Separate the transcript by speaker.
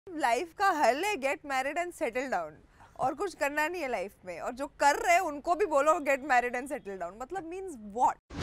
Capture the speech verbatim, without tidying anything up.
Speaker 1: Life का हल है get married and settle down, और कुछ करना नहीं है लाइफ में, और जो कर रहे हैं उनको भी बोलो get married and settle down, मतलब मींस व्हाट?